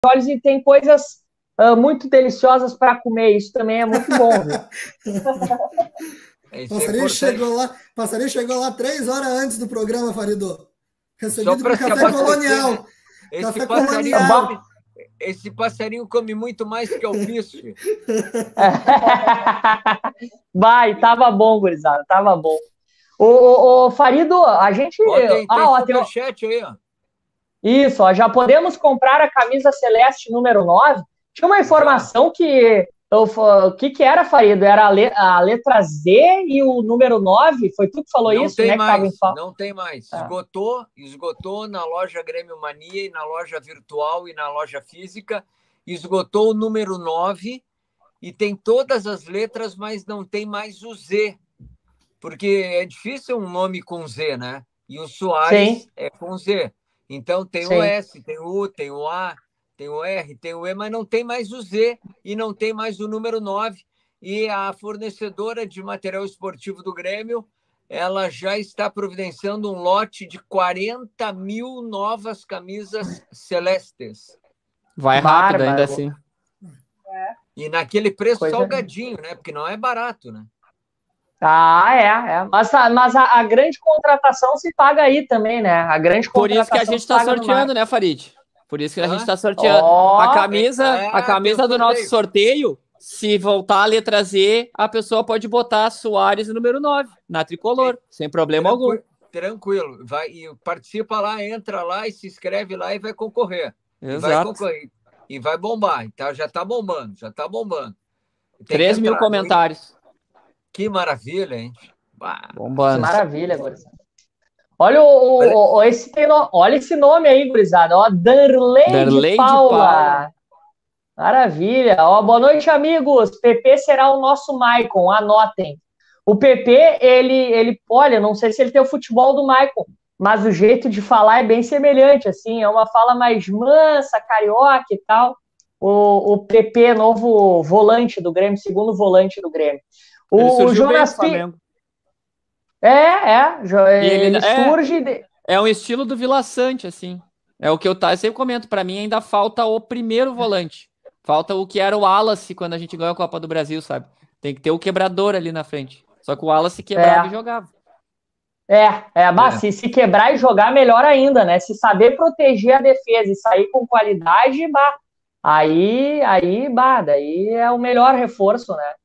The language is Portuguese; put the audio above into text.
olhos e tem coisas muito deliciosas para comer. Isso também é muito bom, viu? Passarinho chegou lá 3 horas antes do programa, Farido. Recebido por café colonial. Né? Esse passarinho come muito mais que alpiste. Vai, tava bom, gurizada, tava bom. Ô, Farido, a gente... Tem superchat aí, ó. Isso, ó, já podemos comprar a camisa celeste número 9. Tinha uma informação que... O que era, Farido? Era a letra Z e o número 9? Foi tu que falou não isso? Tem né, mais, não tem mais. Esgotou na loja Grêmio Mania, e na loja virtual e na loja física. Esgotou o número 9 e tem todas as letras, mas não tem mais o Z. Porque é difícil um nome com Z, né? E o Soares é com Z. Então tem o S, tem o U, tem o A, tem o R, tem o E, mas não tem mais o Z e não tem mais o número 9. E a fornecedora de material esportivo do Grêmio, ela já está providenciando um lote de 40 mil novas camisas celestes. Vai rápido ainda assim. E naquele preço salgadinho, né? Porque não é barato, né? Mas a grande contratação se paga aí também, né? A grande Por isso que a gente está sorteando, né, Farid? Por isso que a gente está sorteando. A camisa do nosso sorteio, se voltar a letra Z, a pessoa pode botar Soares número 9 na tricolor, sem problema algum. Tranquilo. Participa lá, entra lá e se inscreve lá e vai concorrer. Exato. E vai bombar. Então, já está bombando. 3 mil comentários. Que maravilha, hein? Bombando. Que maravilha, gurizada. Olha, olha esse nome aí, gurizada. Ó, Darley de Paula. Maravilha. Ó, boa noite, amigos. PP será o nosso Maicon, anotem. O PP, olha, não sei se ele tem o futebol do Maicon, mas o jeito de falar é bem semelhante, assim, é uma fala mais mansa, carioca e tal. O PP, novo volante do Grêmio, segundo volante do Grêmio. O Jonas Pinto. Ele surge... É um estilo do Vila Sante, assim. É o que eu sempre comento. Para mim, ainda falta o primeiro volante. Falta o que era o Wallace quando a gente ganhou a Copa do Brasil, sabe? Tem que ter o quebrador ali na frente. Só que o Wallace quebrava e jogava. Se quebrar e jogar, melhor ainda, né? Se saber proteger a defesa e sair com qualidade, daí é o melhor reforço, né?